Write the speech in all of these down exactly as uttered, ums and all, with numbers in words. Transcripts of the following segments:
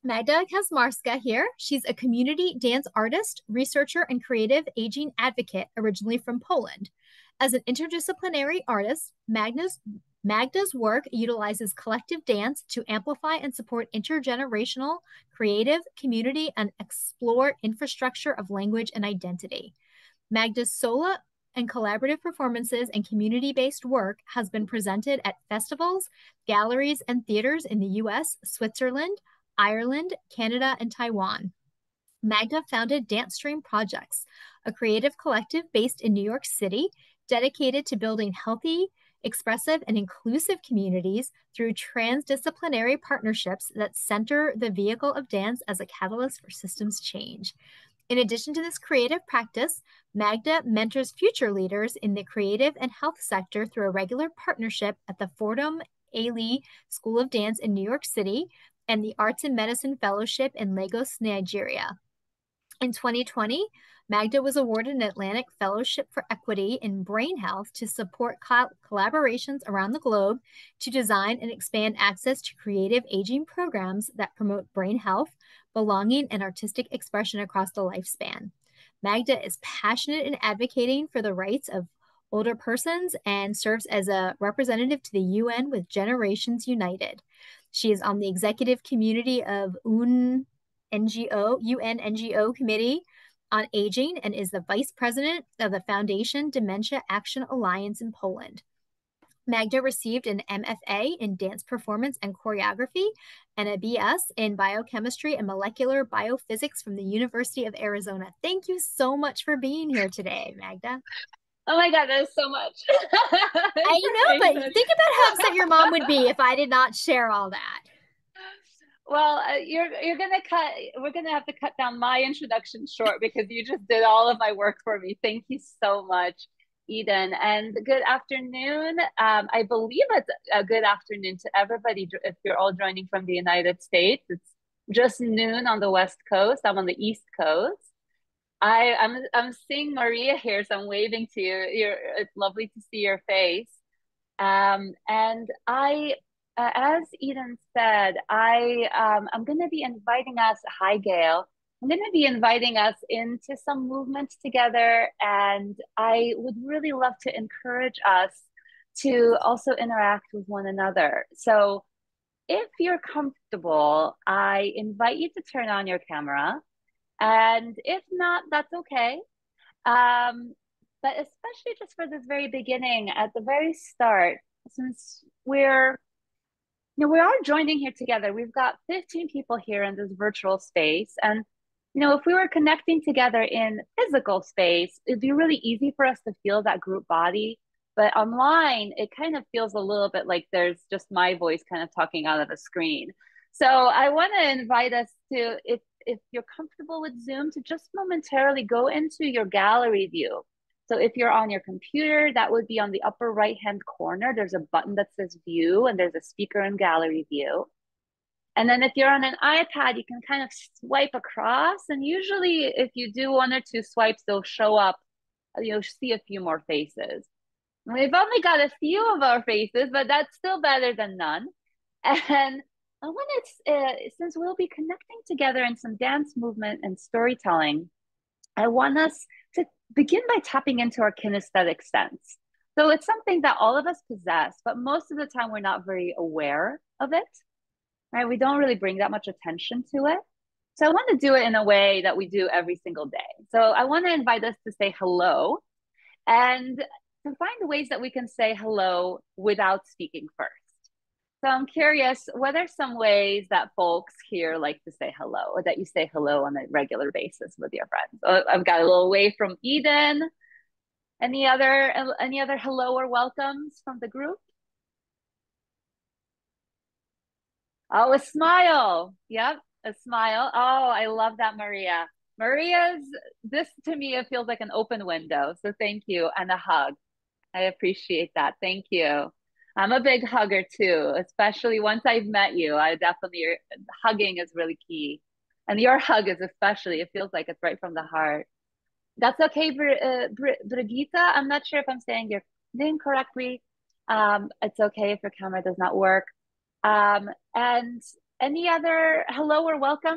Magda Kaczmarska here. She's a community dance artist, researcher, and creative aging advocate originally from Poland. As an interdisciplinary artist, Magda's, Magda's work utilizes collective dance to amplify and support intergenerational, creative, community, and explore infrastructure of language and identity. Magda's solo and collaborative performances and community-based work has been presented at festivals, galleries, and theaters in the U S, Switzerland, Ireland, Canada, and Taiwan. Magda founded Dance Stream Projects, a creative collective based in New York City dedicated to building healthy, expressive, and inclusive communities through transdisciplinary partnerships that center the vehicle of dance as a catalyst for systems change. In addition to this creative practice, Magda mentors future leaders in the creative and health sector through a regular partnership at the Fordham A. Lee School of Dance in New York City and the Arts and Medicine Fellowship in Lagos, Nigeria. In twenty twenty, Magda was awarded an Atlantic Fellowship for Equity in Brain Health to support co collaborations around the globe to design and expand access to creative aging programs that promote brain health, belonging, and artistic expression across the lifespan. Magda is passionate in advocating for the rights of older persons and serves as a representative to the U N with Generations United. She is on the executive community of U N N G O, U N N G O Committee on Aging and is the vice president of the Foundation Dementia Action Alliance in Poland. Magda received an M F A in dance performance and choreography and a B S in biochemistry and molecular biophysics from the University of Arizona. Thank you so much for being here today, Magda. Oh my God, that is so much. I know, but think about how upset your mom would be if I did not share all that. Well, uh, you're you're gonna cut. We're gonna have to cut down my introduction short because you just did all of my work for me. Thank you so much, Eden, and good afternoon. Um, I believe it's a good afternoon to everybody if you're all joining from the United States. It's just noon on the West Coast. I'm on the East Coast. I, I'm I'm seeing Maria here, so I'm waving to you. You're, it's lovely to see your face. Um, and I, uh, as Eden said, I um, I'm going to be inviting us. Hi, Gail. I'm going to be inviting us into some movements together, and I would really love to encourage us to also interact with one another. So, if you're comfortable, I invite you to turn on your camera. And if not, that's okay. Um, but especially just for this very beginning, at the very start, since we're, you know, we are joining here together. We've got fifteen people here in this virtual space. And, you know, if we were connecting together in physical space, it'd be really easy for us to feel that group body. But online, it kind of feels a little bit like there's just my voice kind of talking out of the screen. So I want to invite us to, if if you're comfortable with Zoom, to just momentarily go into your gallery view. So if you're on your computer, that would be on the upper right-hand corner. There's a button that says view and there's a speaker and gallery view. And then if you're on an iPad, you can kind of swipe across. And usually if you do one or two swipes, they'll show up, you'll see a few more faces. We've only got a few of our faces, but that's still better than none. And I want to, uh, since we'll be connecting together in some dance movement and storytelling, I want us to begin by tapping into our kinesthetic sense. So it's something that all of us possess, but most of the time we're not very aware of it, right? We don't really bring that much attention to it. So I want to do it in a way that we do every single day. So I want to invite us to say hello and to find ways that we can say hello without speaking first. So I'm curious, what are some ways that folks here like to say hello, or that you say hello on a regular basis with your friends? Oh, I've got a little wave from Eden. Any other any other hello or welcomes from the group? Oh, a smile. Yep, a smile. Oh, I love that, Maria. Maria's, this to me, it feels like an open window. So thank you, and a hug. I appreciate that. Thank you. I'm a big hugger too, especially once I've met you. I definitely, hugging is really key. And your hug is especially, it feels like it's right from the heart. That's okay, Br uh, Br Brigitte. I'm not sure if I'm saying your name correctly. Um, it's okay if your camera does not work. Um, and any other hello or welcomes?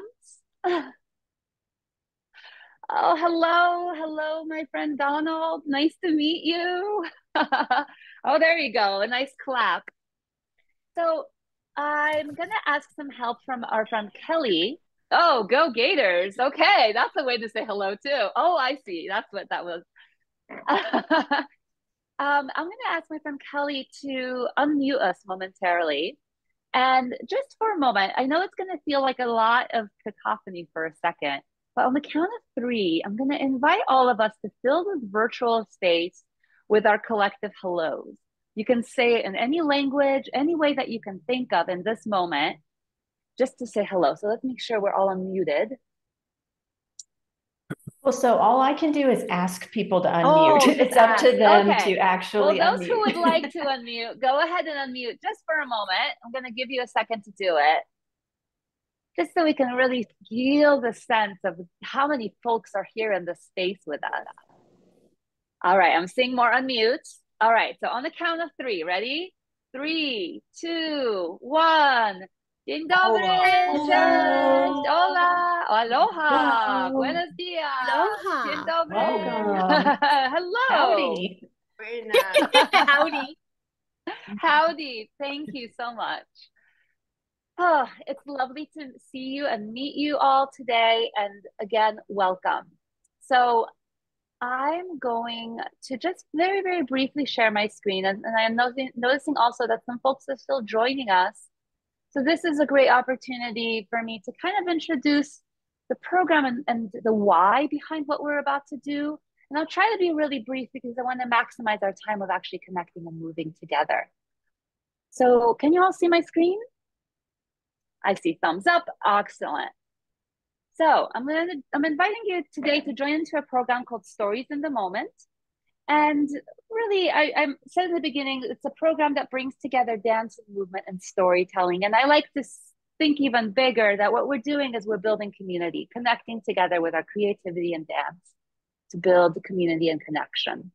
Oh, hello, hello, my friend Donald. Nice to meet you. Oh, there you go. A nice clap. So I'm gonna ask some help from our friend Kelly. Oh, go Gators. Okay, that's a way to say hello too. Oh, I see. That's what that was. Um, I'm gonna ask my friend Kelly to unmute us momentarily. And just for a moment, I know it's going to feel like a lot of cacophony for a second, but on the count of three, I'm going to invite all of us to fill this virtual space with our collective hellos. You can say it in any language, any way that you can think of in this moment, just to say hello. So let's make sure we're all unmuted. Well, so all I can do is ask people to unmute. Oh, it's up ask. to them Okay. to actually Well, those unmute. who would like to unmute, go ahead and unmute just for a moment. I'm going to give you a second to do it, just so we can really feel the sense of how many folks are here in the space with us. All right, I'm seeing more unmutes. All right, so on the count of three, ready? Three, two, one. Dzień dobry, cześć, hola, aloha, buenos dias, dzień Aloha. dobry. Welcome. Hello. Howdy. Very nice. Howdy. Howdy. Thank you so much. Oh, it's lovely to see you and meet you all today. And again, welcome. So I'm going to just very, very briefly share my screen. And, and I'm noticing, noticing also that some folks are still joining us. So this is a great opportunity for me to kind of introduce the program and, and the why behind what we're about to do. And I'll try to be really brief because I want to maximize our time of actually connecting and moving together. So can you all see my screen? I see thumbs up. Excellent. So I'm gonna I'm inviting you today to join into a program called Stories in the Moment. And really, I, I said in the beginning, it's a program that brings together dance and movement and storytelling. And I like to think even bigger that what we're doing is we're building community, connecting together with our creativity and dance to build community and connection.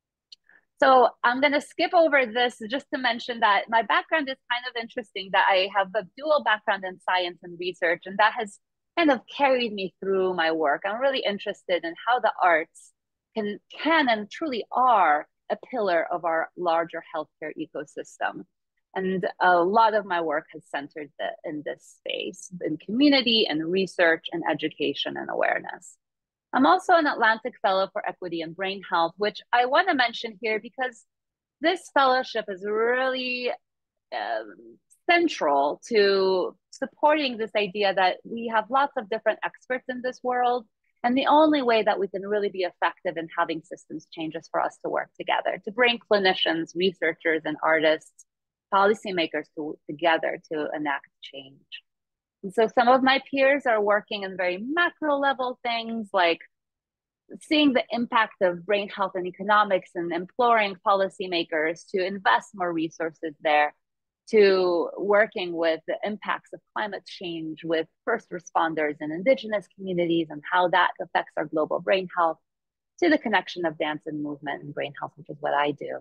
So I'm going to skip over this just to mention that my background is kind of interesting, that I have a dual background in science and research, and that has kind of carried me through my work. I'm really interested in how the arts can, can and truly are a pillar of our larger healthcare ecosystem. And a lot of my work has centered the, in this space, in community and research and education and awareness. I'm also an Atlantic Fellow for Equity and Brain Health, which I want to mention here because this fellowship is really um, central to supporting this idea that we have lots of different experts in this world. And the only way that we can really be effective in having systems change is for us to work together, to bring clinicians, researchers, and artists, policymakers to, together to enact change. And so some of my peers are working in very macro level things like seeing the impact of brain health and economics and imploring policymakers to invest more resources there, to working with the impacts of climate change with first responders and indigenous communities and how that affects our global brain health, to the connection of dance and movement and brain health, which is what I do.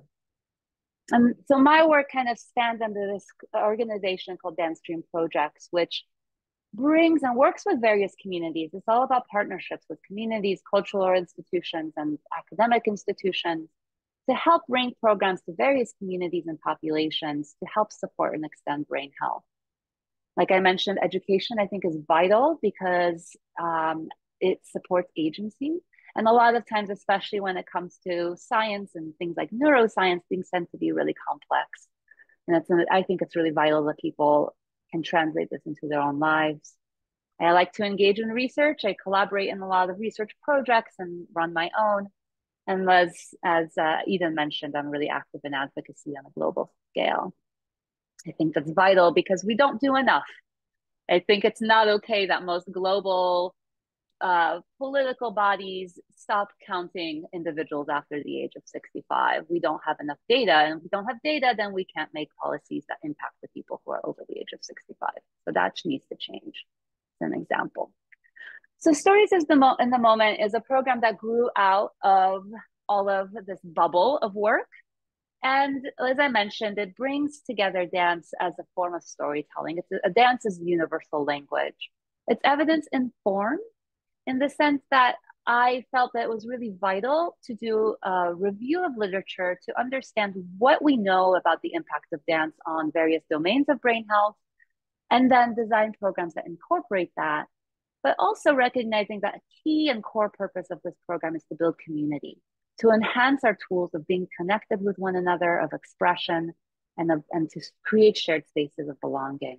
And so my work kind of stands under this organization called Dance Stream Projects, which brings and works with various communities. It's all about partnerships with communities, cultural institutions, and academic institutions to help bring programs to various communities and populations to help support and extend brain health. Like I mentioned, education I think is vital because um, it supports agency. And a lot of times, especially when it comes to science and things like neuroscience, things tend to be really complex. And it's, I think it's really vital that people can translate this into their own lives. I like to engage in research. I collaborate in a lot of research projects and run my own. And as, as uh, Eden mentioned, I'm really active in advocacy on a global scale. I think that's vital because we don't do enough. I think it's not okay that most global uh, political bodies stop counting individuals after the age of sixty-five. We don't have enough data, and if we don't have data, then we can't make policies that impact the people who are over the age of sixty-five. So that needs to change. As an example. So Stories is the Mo in the Moment is a program that grew out of all of this bubble of work. And as I mentioned, it brings together dance as a form of storytelling. It's a, a dance is universal language. It's evidence informed in the sense that I felt that it was really vital to do a review of literature to understand what we know about the impact of dance on various domains of brain health, and then design programs that incorporate that, but also recognizing that a key and core purpose of this program is to build community, to enhance our tools of being connected with one another, of expression, and, of, and to create shared spaces of belonging.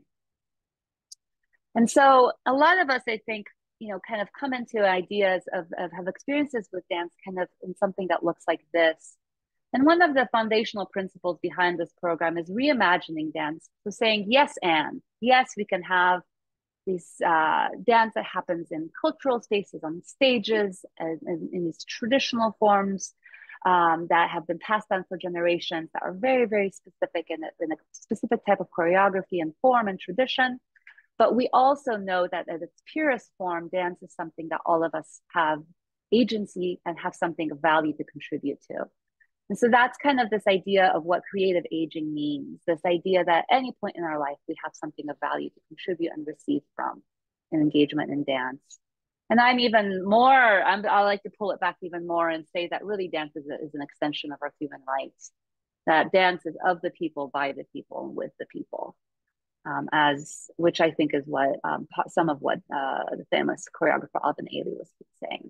And so a lot of us, I think, you know, kind of come into ideas of, of have experiences with dance kind of in something that looks like this. And one of the foundational principles behind this program is reimagining dance. So saying, yes, and yes, we can have this uh, dance that happens in cultural spaces, on stages, and, and in these traditional forms um, that have been passed on for generations, that are very, very specific in a, in a specific type of choreography and form and tradition. But we also know that at its purest form, dance is something that all of us have agency and have something of value to contribute to. And so that's kind of this idea of what creative aging means, this idea that at any point in our life, we have something of value to contribute and receive from an engagement in dance. And I'm even more, I'm, I like to pull it back even more and say that really dance is, a, is an extension of our human rights, that dance is of the people, by the people, and with the people. Um, as which I think is what um, some of what uh, the famous choreographer Alvin Ailey was saying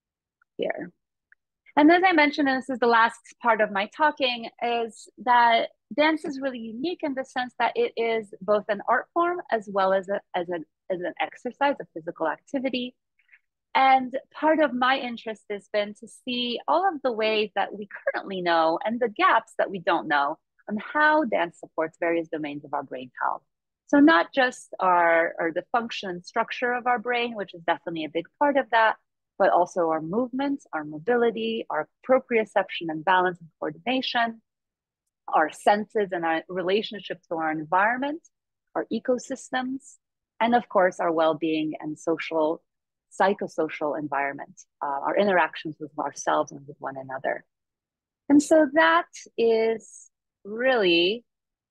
here. And as I mentioned, and this is the last part of my talking, is that dance is really unique in the sense that it is both an art form as well as, a, as, a, as an exercise, a physical activity. And part of my interest has been to see all of the ways that we currently know and the gaps that we don't know on how dance supports various domains of our brain health. So not just our, or the function and structure of our brain, which is definitely a big part of that, but also our movements, our mobility, our proprioception and balance and coordination, our senses and our relationship to our environment, our ecosystems, and of course, our well-being and social, psychosocial environment, uh, our interactions with ourselves and with one another. And so that is really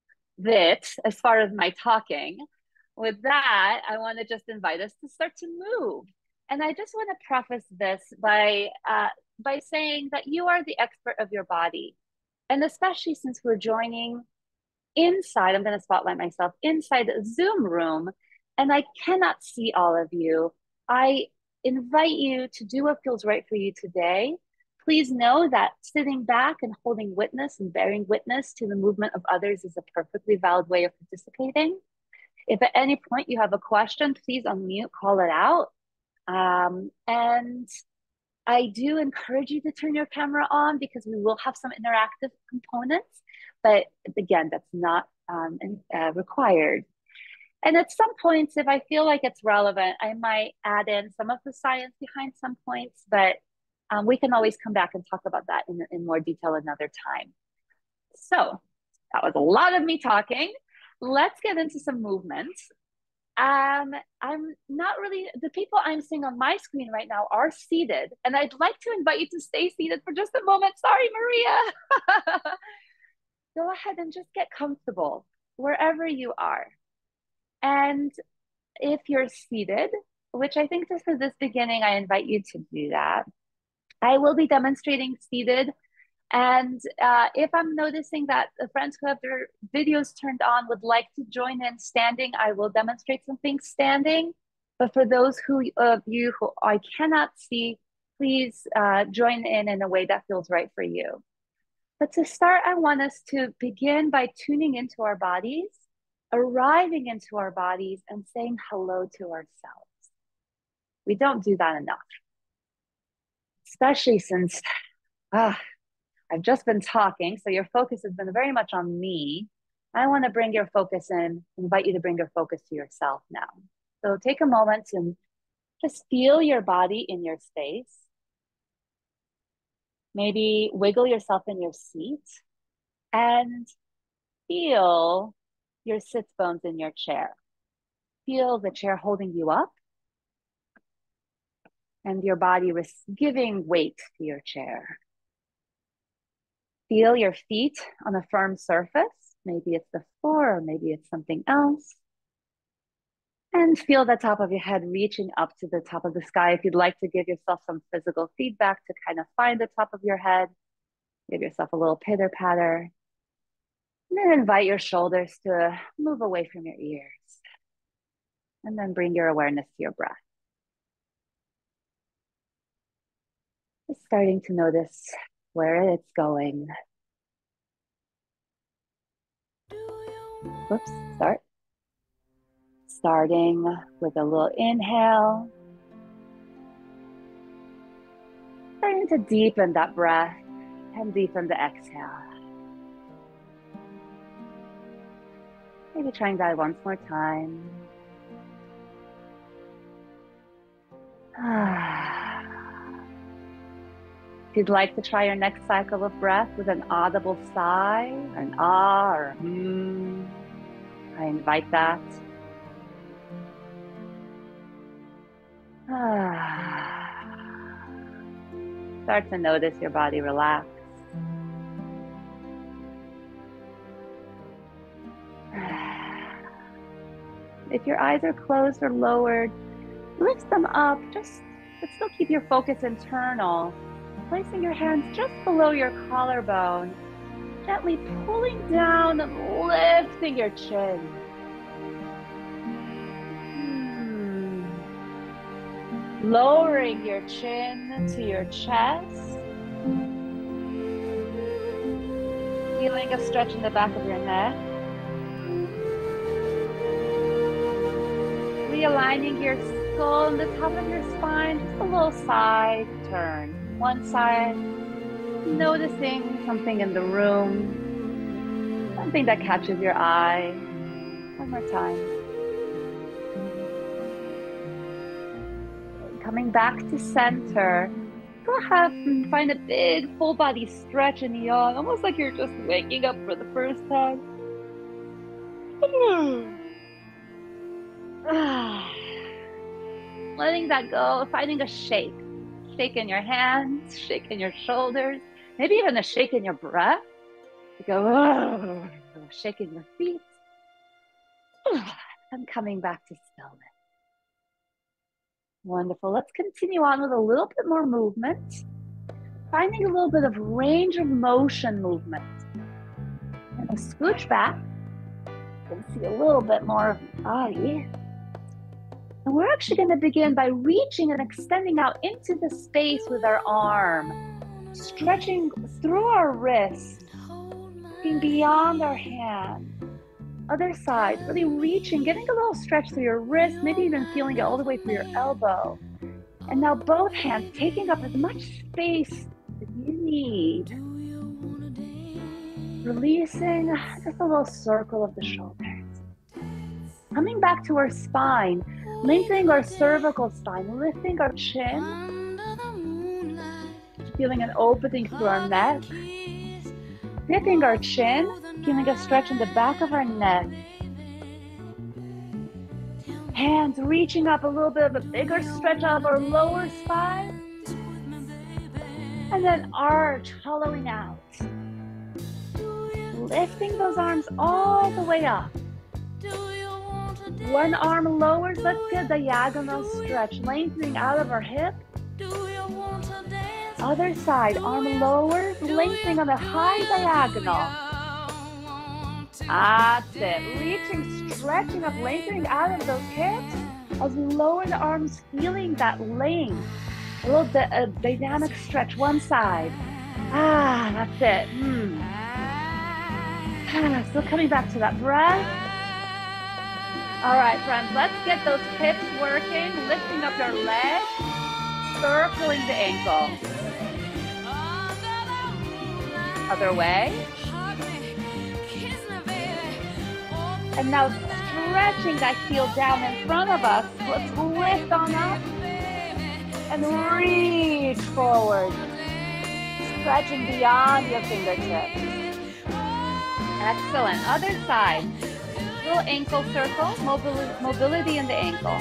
it as far as my talking. With that, I want to just invite us to start to move. And I just want to preface this by uh, by saying that you are the expert of your body. And especially since we're joining inside, I'm going to spotlight myself, inside a Zoom room, and I cannot see all of you. I invite you to do what feels right for you today. Please know that sitting back and holding witness and bearing witness to the movement of others is a perfectly valid way of participating. If at any point you have a question, please unmute, call it out. Um, and I do encourage you to turn your camera on because we will have some interactive components, but again, that's not um, uh, required. And at some points, if I feel like it's relevant, I might add in some of the science behind some points, but um, we can always come back and talk about that in, in more detail another time. So that was a lot of me talking. Let's get into some movements. Um, I'm not really, the people I'm seeing on my screen right now are seated, and I'd like to invite you to stay seated for just a moment. Sorry, Maria. Go ahead and just get comfortable wherever you are. And if you're seated, which I think just for this beginning, I invite you to do that. I will be demonstrating seated. And uh, if I'm noticing that the friends who have their videos turned on would like to join in standing, I will demonstrate some things standing. But for those who, of you who I cannot see, please uh, join in in a way that feels right for you. But to start, I want us to begin by tuning into our bodies, arriving into our bodies and saying hello to ourselves. We don't do that enough, especially since ah, I've just been talking, so your focus has been very much on me. I want to bring your focus in, invite you to bring your focus to yourself now. So take a moment and just feel your body in your space. Maybe wiggle yourself in your seat and feel your sits bones in your chair. Feel the chair holding you up and your body giving weight to your chair. Feel your feet on a firm surface. Maybe it's the floor, or maybe it's something else. And feel the top of your head reaching up to the top of the sky. If you'd like to give yourself some physical feedback to kind of find the top of your head, give yourself a little pitter patter. And then invite your shoulders to move away from your ears. And then bring your awareness to your breath. Just starting to notice where it's going. Whoops, start. Starting with a little inhale. Starting to deepen that breath and deepen the exhale. Maybe trying that once more time. If you'd like to try your next cycle of breath with an audible sigh, or an ah, or hmm, I invite that. Start to notice your body relax. If your eyes are closed or lowered, lift them up, just, but still keep your focus internal. Placing your hands just below your collarbone, gently pulling down and lifting your chin. Hmm. Lowering your chin to your chest. Feeling a stretch in the back of your neck. Realigning your skull and the top of your spine, just a little side turn. One side, noticing something in the room, something that catches your eye. One more time. Coming back to center, go ahead and find a big full body stretch and yawn, almost like you're just waking up for the first time. Letting that go, finding a shake. Shake in your hands, shake in your shoulders, maybe even a shake in your breath. You go, oh, shake in your feet. And coming back to stillness. Wonderful. Let's continue on with a little bit more movement. Finding a little bit of range of motion movement. And a scooch back. You can see a little bit more of the body. And we're actually going to begin by reaching and extending out into the space with our arm, stretching through our wrist, looking beyond our hand. Other side, really reaching, getting a little stretch through your wrist, maybe even feeling it all the way through your elbow. And now both hands taking up as much space as you need. Releasing just a little circle of the shoulders. Coming back to our spine. Lengthening our cervical spine, lifting our chin, feeling an opening through our neck, dipping our chin, feeling a stretch in the back of our neck, hands reaching up, a little bit of a bigger stretch out of our lower spine, and then arch, hollowing out, lifting those arms all the way up. One arm lowers, let's get a diagonal stretch, lengthening out of our hip. Other side, arm lowers, lengthening on a high diagonal. That's it, reaching, stretching up, lengthening out of those hips as we lower the arms, feeling that length. A little di a dynamic stretch, one side. Ah, that's it. Mm. Still coming back to that breath. All right, friends, let's get those hips working, lifting up your leg, circling the ankle. Other way. And now stretching that heel down in front of us. Let's lift on up and reach forward, stretching beyond your fingertips. Excellent. Other side. Little ankle circle, mobility, mobility in the ankle.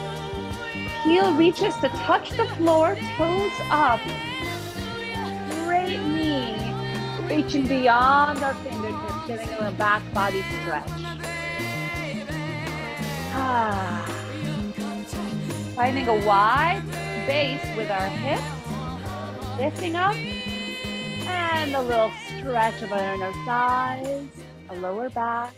Heel reaches to touch the floor, toes up. reaching beyond our fingertips, getting a little back body stretch. Ah. Finding a wide base with our hips, lifting up, and a little stretch of our inner thighs, a lower back.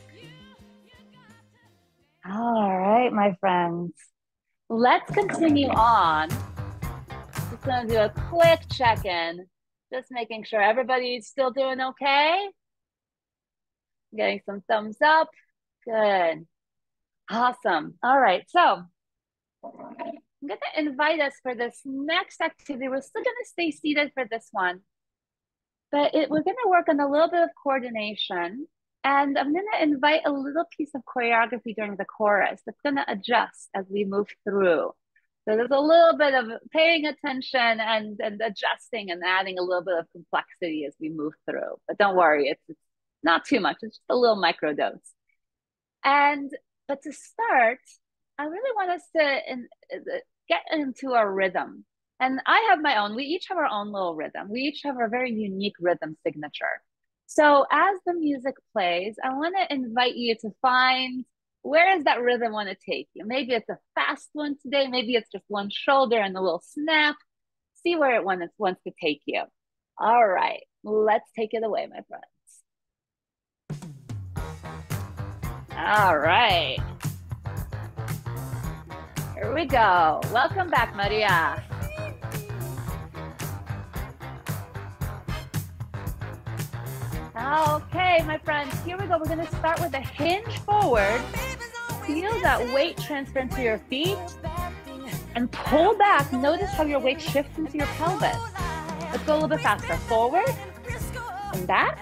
All right, my friends, let's continue on. Just gonna do a quick check-in, just making sure everybody's still doing okay. Getting some thumbs up. Good. Awesome. All right, so I'm going to invite us for this next activity. We're still going to stay seated for this one, but it, we're going to work on a little bit of coordination. And I'm going to invite a little piece of choreography during the chorus that's going to adjust as we move through. So there's a little bit of paying attention and, and adjusting and adding a little bit of complexity as we move through. But don't worry, it's, it's not too much. It's just a little microdose. And, but to start, I really want us to in, get into our rhythm. And I have my own, we each have our own little rhythm. We each have our very unique rhythm signature. So as the music plays, I want to invite you to find, where does that rhythm want to take you? Maybe it's a fast one today. Maybe it's just one shoulder and a little snap. See where it wants, wants to take you. All right, let's take it away, my friends. All right. Here we go. Welcome back, Maria. Okay, my friends, here we go. We're going to start with a hinge forward. Feel that weight transfer into your feet and pull back. Notice how your weight shifts into your pelvis. Let's go a little bit faster. Forward and back.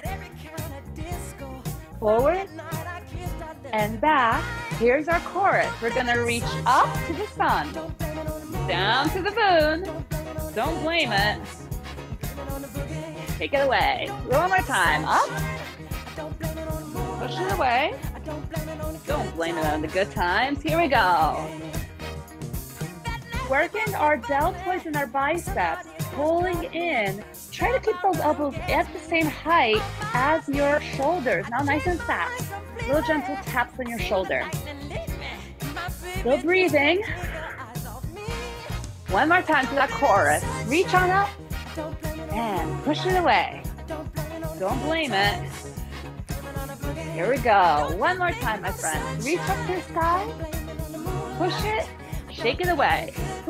Forward and back. Here's our chorus. We're going to reach up to the sun, down to the moon. Don't blame it. Take it away. One more time. Up. Push it away. Don't blame it on the good times. Here we go. Working our deltoids and our biceps, pulling in. Try to keep those elbows at the same height as your shoulders. Now nice and fast. Little gentle taps on your shoulder. Still breathing. One more time to that chorus. Reach on up and push it away. Don't blame it. Here we go. One more time, my friends. Reach up to the sky. Push it. Shake it away.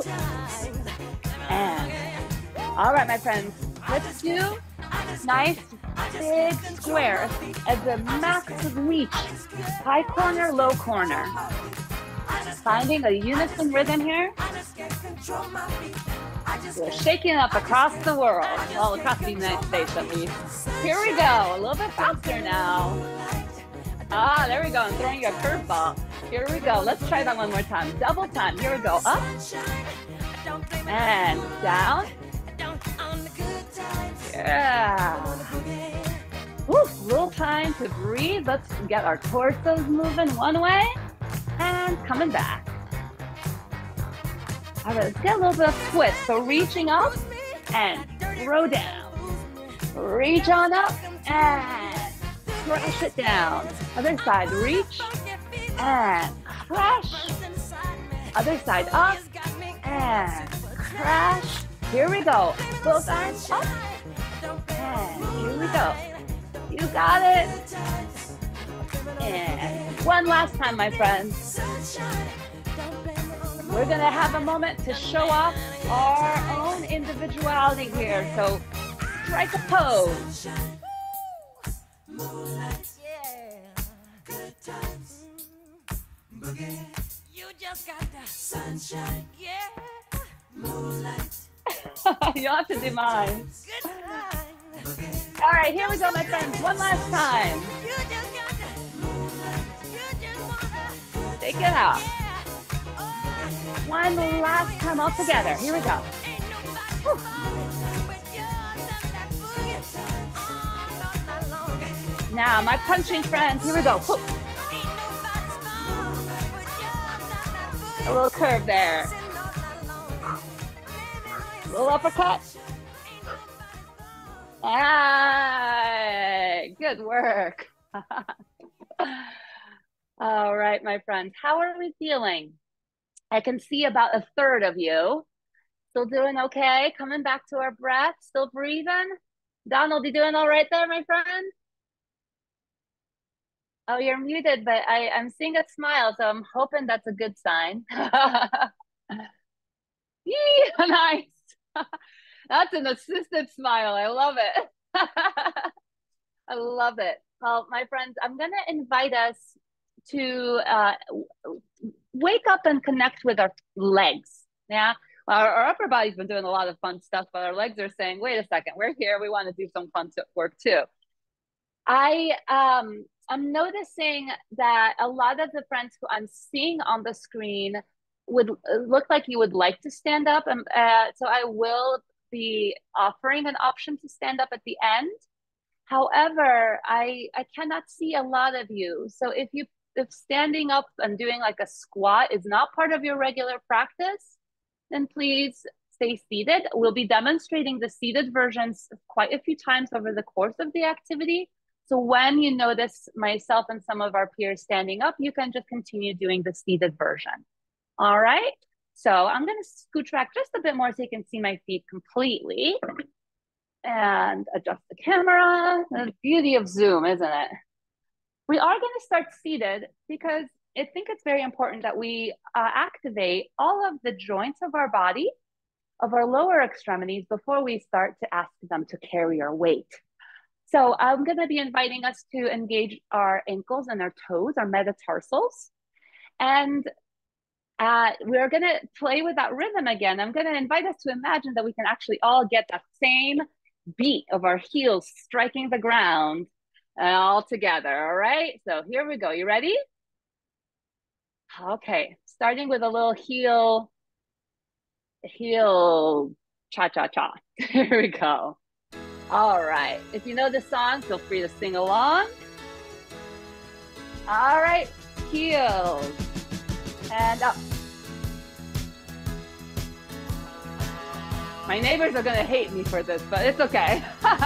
And all right, my friends. Let's do nice big squares as the max of reach. High corner, low corner. Finding a unison rhythm here. We're shaking up across the world, well, across the United States at least. Here we go, a little bit faster now. Ah, there we go, I'm throwing you a curveball. Here we go, let's try that one more time. Double time, here we go, up, and down. Yeah. Woo, little time to breathe. Let's get our torsos moving one way, and coming back. All right, let's get a little bit of twist. So reaching up and throw down. Reach on up and crush it down. Other side, reach and crush. Other side, up and crash. Here we go. Both arms up. And here we go. You got it. And one last time, my friends. We're going to have a moment to show off our own individuality here. So strike a pose. You just got the sunshine. Yeah. Moonlight. You don't have to do mine. All right, here we go, my friends. One last time. Take it out. One last time all together. Here we go. Whew. Now, my punching friends, here we go. Whew. A little curve there. A little uppercut. Hey, good work. All right, my friends, how are we feeling? I can see about a third of you. Still doing okay? Coming back to our breath, still breathing? Donald, you doing all right there, my friend? Oh, you're muted, but I, I'm seeing a smile, so I'm hoping that's a good sign. Yee, nice. That's an assisted smile. I love it. I love it. Well, my friends, I'm going to invite us to uh, wake up and connect with our legs. Yeah. Our, our upper body's been doing a lot of fun stuff, but our legs are saying, wait a second, we're here. We want to do some fun work too. I, um, I'm noticing that a lot of the friends who I'm seeing on the screen would look like you would like to stand up. And uh, so I will be offering an option to stand up at the end. However, I, I cannot see a lot of you. So if you, if standing up and doing like a squat is not part of your regular practice, then please stay seated. We'll be demonstrating the seated versions quite a few times over the course of the activity. So when you notice myself and some of our peers standing up, you can just continue doing the seated version. All right. So I'm going to scoot back just a bit more so you can see my feet completely. And adjust the camera. The beauty of Zoom, isn't it? We are going to start seated because I think it's very important that we uh, activate all of the joints of our body, of our lower extremities, before we start to ask them to carry our weight. So I'm going to be inviting us to engage our ankles and our toes, our metatarsals. And uh, we're going to play with that rhythm again. I'm going to invite us to imagine that we can actually all get that same beat of our heels striking the ground uh, all together. All right, so here we go. You ready? Okay, starting with a little heel, heel cha-cha-cha. Here we go. All right, if you know the song, feel free to sing along. All right, heels and up. My neighbors are gonna hate me for this, but it's okay.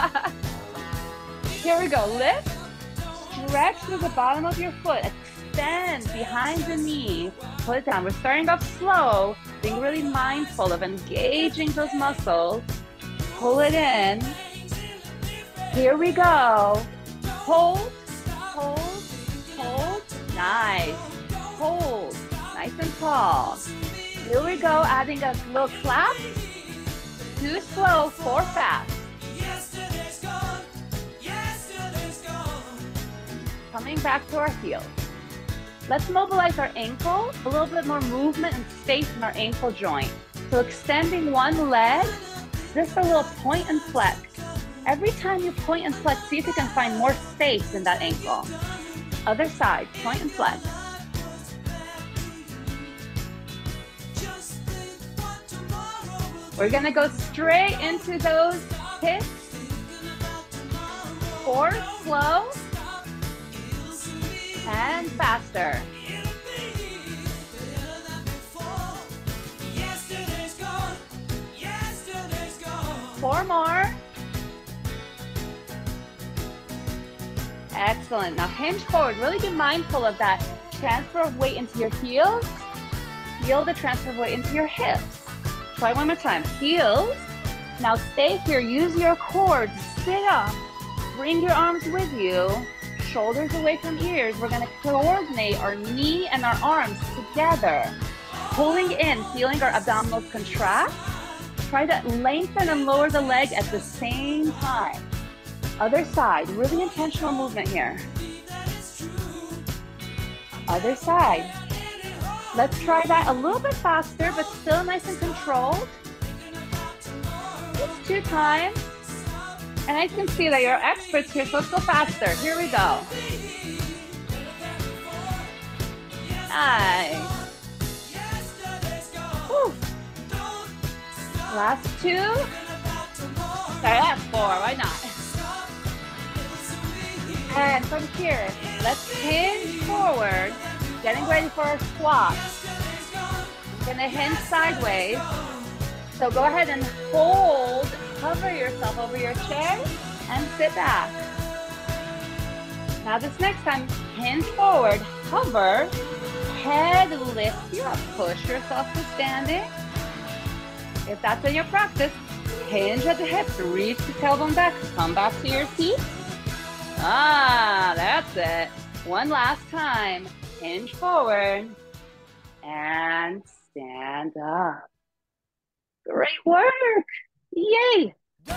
Here we go, lift, stretch through the bottom of your foot, extend behind the knee, put it down. We're starting off slow, being really mindful of engaging those muscles. Pull it in. Here we go. Hold, hold, hold, nice. Hold, nice and tall. Here we go, adding a little clap. Too slow, four fast. Coming back to our heels. Let's mobilize our ankle, a little bit more movement and space in our ankle joint. So extending one leg, just a little point and flex. Every time you point and flex, see if you can find more space in that ankle. Other side, point and flex. We're gonna go straight into those hips. Four, slow, and faster. Four more. Excellent. Now hinge forward. Really be mindful of that transfer of weight into your heels. Feel the transfer of weight into your hips. Try one more time. Heels. Now stay here. Use your core to sit up. Bring your arms with you. Shoulders away from ears. We're going to coordinate our knee and our arms together. Pulling in, feeling our abdominals contract. Try to lengthen and lower the leg at the same time. Other side. Really intentional movement here. Other side. Let's try that a little bit faster, but still nice and controlled. Just two times. And I can see that you're experts here, so let's go faster. Here we go. Nice. Whew. Last two. Sorry, last four, why not? And from here, let's hinge forward. Getting ready for our squat. I'm gonna hinge sideways. So go ahead and hold, cover yourself over your chair. and sit back. Now this next time, hinge forward, hover, head lifts you up, push yourself to standing. If that's in your practice, hinge at the hips, reach the tailbone back, come back to your seat. Ah, that's it. One last time, hinge forward and stand up. Great work. Yay.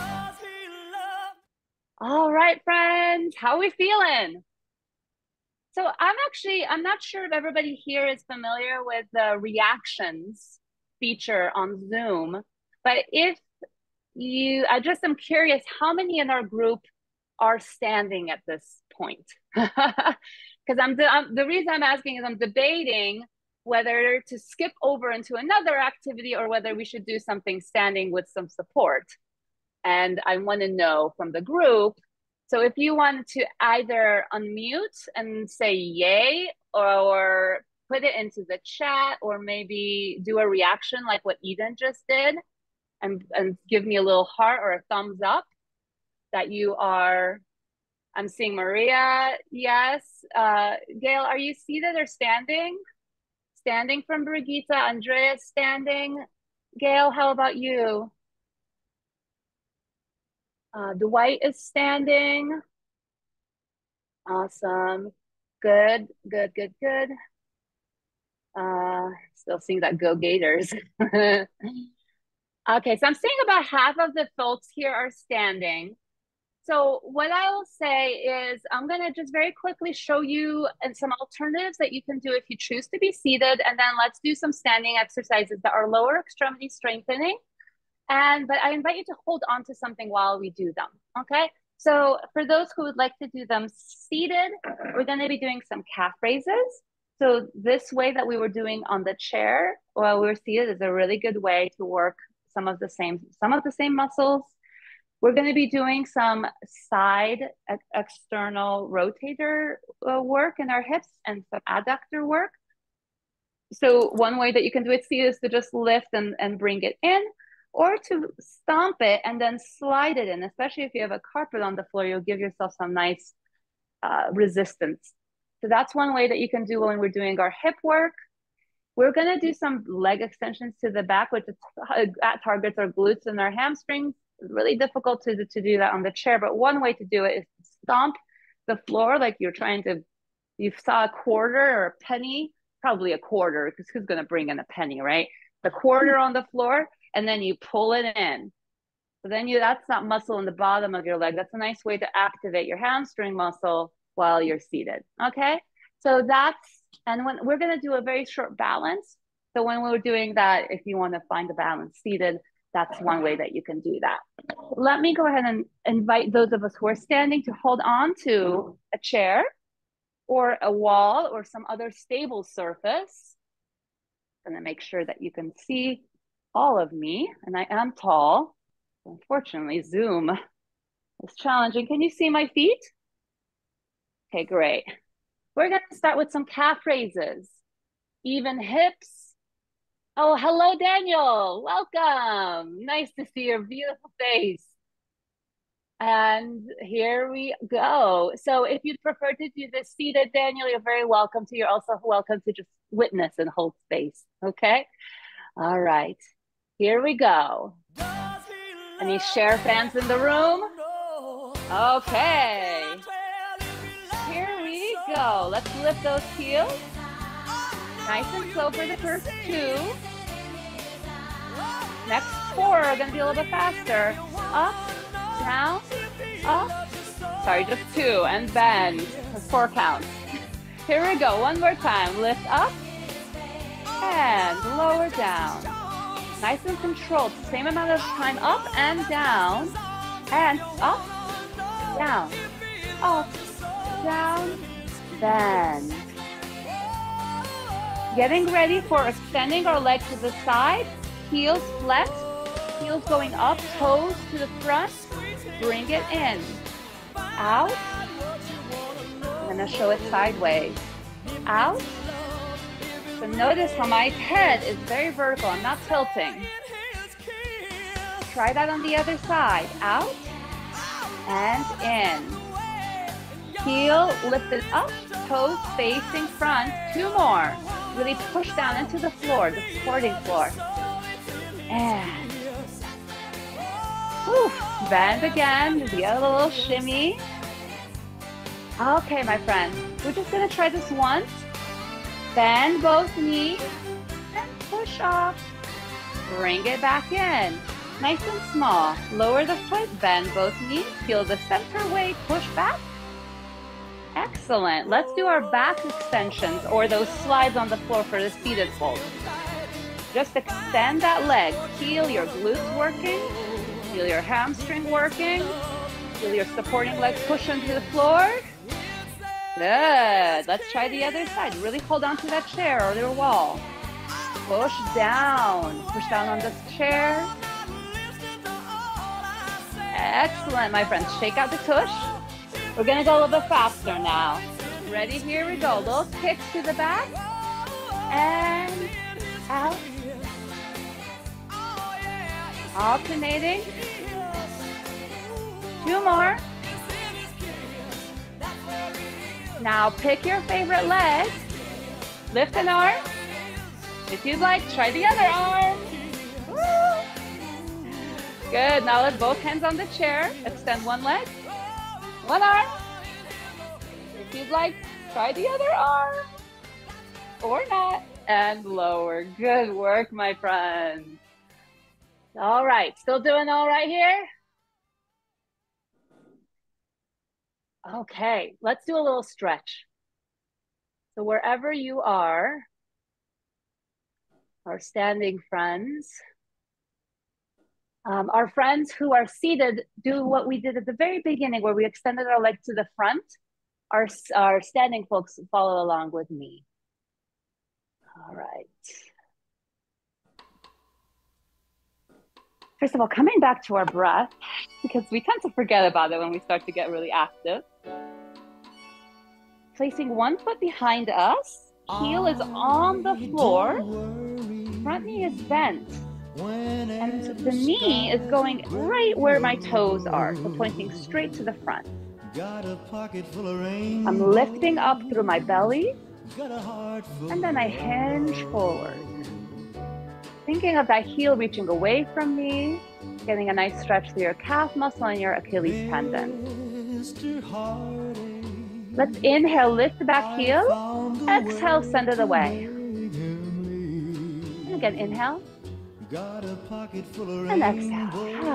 All right, friends, how are we feeling? So I'm actually, I'm not sure if everybody here is familiar with the reactions feature on Zoom, but if you, I just am curious, how many in our group are standing at this point? Because I'm, I'm the reason I'm asking is I'm debating whether to skip over into another activity or whether we should do something standing with some support. And I want to know from the group. So if you want to either unmute and say yay, or put it into the chat, or maybe do a reaction like what Eden just did, and, and give me a little heart or a thumbs up that you are. I'm seeing Maria, yes. Uh, Gail, are you seated or standing? Standing from Brigitte. Andrea standing. Gail, how about you? Uh, Dwight is standing. Awesome. Good, good, good, good. Uh, still seeing that go Gators. Okay, so I'm seeing about half of the folks here are standing. So what I will say is I'm going to just very quickly show you some alternatives that you can do if you choose to be seated. And then let's do some standing exercises that are lower extremity strengthening. And but I invite you to hold on to something while we do them, okay? So for those who would like to do them seated, we're going to be doing some calf raises. So this way that we were doing on the chair while we were seated is a really good way to work some of the same, some of the same muscles. We're going to be doing some side ex external rotator uh, work in our hips and some adductor work. So one way that you can do it seated is to just lift and, and bring it in, or to stomp it and then slide it in. Especially if you have a carpet on the floor, you'll give yourself some nice uh, resistance. So that's one way that you can do when we're doing our hip work. We're going to do some leg extensions to the back, which targets our glutes and our hamstrings. It's really difficult to, to do that on the chair, but one way to do it is to stomp the floor like you're trying to, you saw a quarter or a penny, probably a quarter, because who's going to bring in a penny, right? The quarter on the floor, and then you pull it in. So then you, that's not muscle in the bottom of your leg. That's a nice way to activate your hamstring muscle while you're seated, okay? So that's, and when we're going to do a very short balance. So when we're doing that, if you want to find the balance seated, that's one way that you can do that. Let me go ahead and invite those of us who are standing to hold on to a chair or a wall or some other stable surface. I'm gonna make sure that you can see all of me, and I am tall. Unfortunately, Zoom is challenging. Can you see my feet? Okay, great. We're gonna start with some calf raises, even hips. Oh, hello, Daniel. Welcome. Nice to see your beautiful face. And here we go. So if you'd prefer to do this seated, Daniel, you're very welcome to. You're also welcome to just witness and hold space. Okay. All right. Here we go. Any Cher fans in the room? Okay. Here we go. Let's lift those heels. Nice and slow for the first two. Next four are going to be a little bit faster. Up, down, up. Sorry, just two. And bend. Four counts. Here we go. One more time. Lift up and lower down. Nice and controlled. Same amount of time up and down. And up, down, up, down, bend. Getting ready for extending our leg to the side, heels flex, heels going up, toes to the front, bring it in, out, I'm gonna show it sideways, out. So notice how my head is very vertical, I'm not tilting. Try that on the other side, out, and in. Heel lifted up, toes facing front. Two more. Really push down into the floor, the supporting floor. And whew, bend again. The other little shimmy. Okay, my friend. We're just gonna try this once. Bend both knees and push off. Bring it back in. Nice and small. Lower the foot, bend both knees. Feel the center weight, push back. Excellent. Let's do our back extensions or those slides on the floor for the seated fold. Just extend that leg. Feel your glutes working. Feel your hamstring working. Feel your supporting leg push into the floor. Good. Let's try the other side. Really hold on to that chair or their wall. Push down. Push down on this chair. Excellent, my friends. Shake out the tush. We're gonna go a little bit faster now. Ready? Here we go. Little kicks to the back. And out. Alternating. Two more. Now pick your favorite leg. Lift an arm. If you'd like, try the other arm. Woo. Good. Now let both hands on the chair. Extend one leg. One arm. If you'd like, try the other arm. Or not. And lower. Good work, my friends. All right. Still doing all right here? Okay. Let's do a little stretch. So wherever you are, our standing friends, Um, our friends who are seated do what we did at the very beginning where we extended our leg to the front. Our, our standing folks follow along with me. All right. First of all, coming back to our breath, because we tend to forget about it when we start to get really active. Placing one foot behind us, heel is on the floor, front knee is bent. And the knee is going right where my toes are, so pointing straight to the front. I'm lifting up through my belly, and then I hinge forward. Thinking of that heel reaching away from me, getting a nice stretch through your calf muscle and your Achilles tendon. Let's inhale, lift the back heel. Exhale, send it away. And again, inhale. And exhale.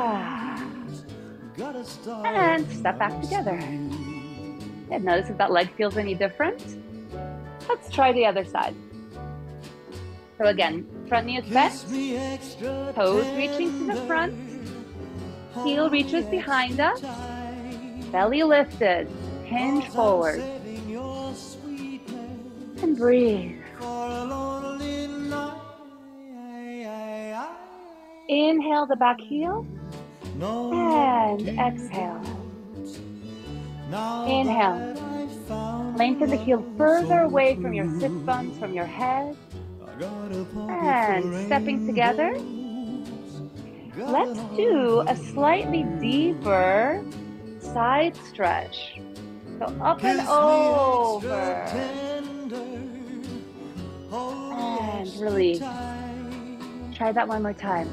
And step back together. And notice if that leg feels any different. Let's try the other side. So again, front knee is bent, toes reaching to the front, heel reaches behind us, belly lifted, hinge forward, and breathe. Inhale the back heel, and exhale. Inhale, lengthen the heel further away from your sit bones, from your head. And stepping together, let's do a slightly deeper side stretch. So up and over. And release. Try that one more time.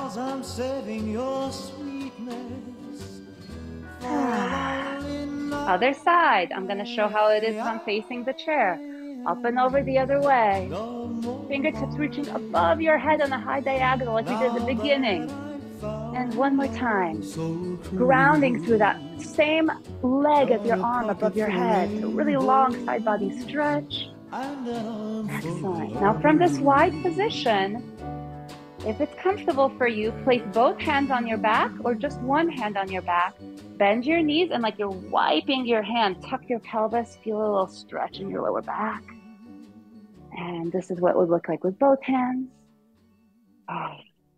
Other side. I'm going to show how it is if I'm facing the chair. Up and over the other way. Fingertips reaching above your head on a high diagonal like we did at the beginning. And one more time. Grounding through that same leg as your arm above your head. So really long side body stretch. Excellent. Now from this wide position, if it's comfortable for you, place both hands on your back or just one hand on your back. Bend your knees and like you're wiping your hand, tuck your pelvis, feel a little stretch in your lower back. And this is what it would look like with both hands. Oh.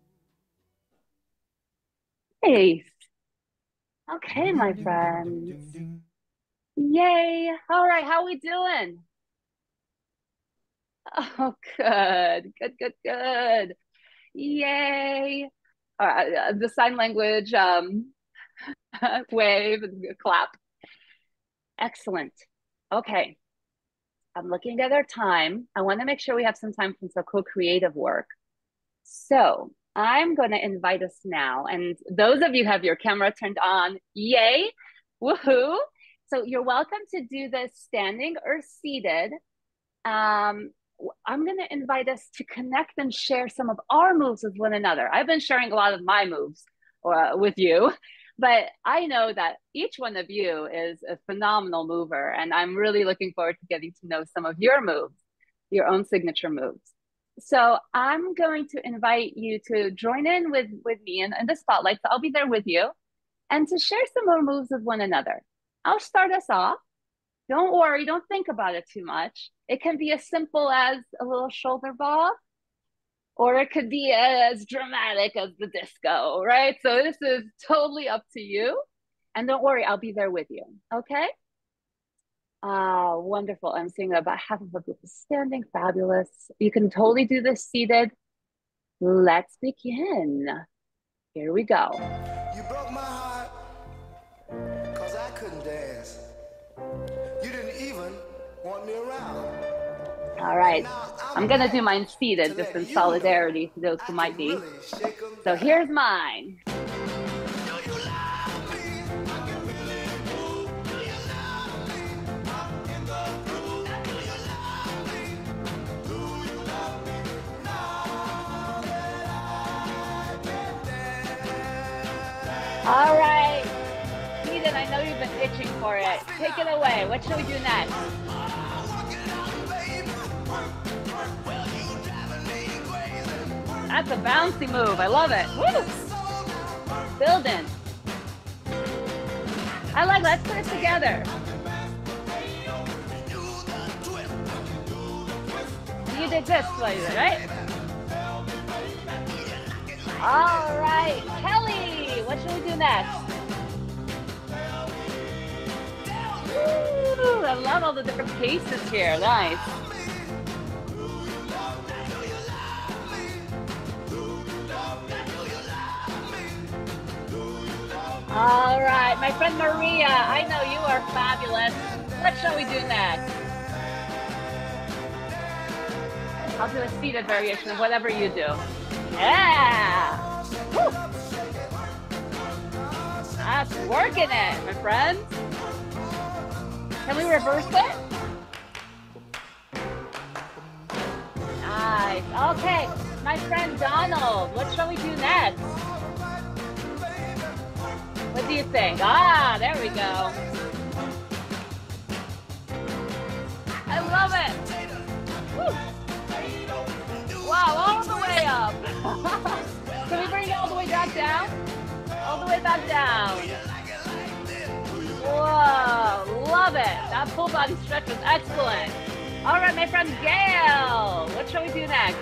Nice. Okay, my friends. Yay. All right, how we doing? Oh, good, good, good, good. Yay. All right, uh, the sign language um, Wave and clap. Excellent. Okay. I'm looking at our time. I want to make sure we have some time for some co-creative work. So I'm going to invite us now. And those of you have your camera turned on, yay, woohoo. So you're welcome to do this standing or seated. Um, I'm going to invite us to connect and share some of our moves with one another. I've been sharing a lot of my moves uh, with you, but I know that each one of you is a phenomenal mover, and I'm really looking forward to getting to know some of your moves, your own signature moves. So I'm going to invite you to join in with, with me in, in the spotlight. So I'll be there with you and to share some more moves with one another. I'll start us off. Don't worry, don't think about it too much. It can be as simple as a little shoulder bob, or it could be as dramatic as the disco, right? So this is totally up to you. And don't worry, I'll be there with you, okay? Ah, wonderful. I'm seeing about half of the group is standing, fabulous. You can totally do this seated. Let's begin. Here we go. You broke my heart because I couldn't dance. You didn't even want me around. All right, I'm gonna do mine seated just in solidarity to those who might be. So here's mine. All right, Eden, I know you've been itching for it. Take it away. What should we do next? That's a bouncy move. I love it. Woo! Building. I like, let's put it together. And you did this, right? All right, Kelly, what should we do next? Woo, I love all the different paces here. Nice. All right, my friend Maria, I know you are fabulous. What shall we do next? I'll do a seated variation of whatever you do. Yeah! Woo. That's working it, my friend. Can we reverse it? Nice. Okay, my friend Donald, what shall we do next? What do you think? Ah, there we go. I love it. Woo. Wow, all the way up. Can we bring it all the way back down? All the way back down. Whoa, love it. That full body stretch was excellent. All right, my friend Gail, what shall we do next?